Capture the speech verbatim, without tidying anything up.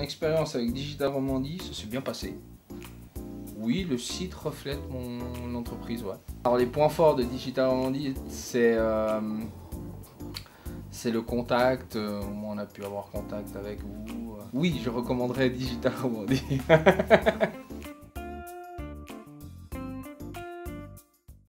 expérience avec Digital Romandie, ça s'est bien passé. Oui, le site reflète mon entreprise, ouais. Alors les points forts de Digital Romandie, c'est euh, c'est le contact, euh, on a pu avoir contact avec vous. Oui, je recommanderais Digital Romandie.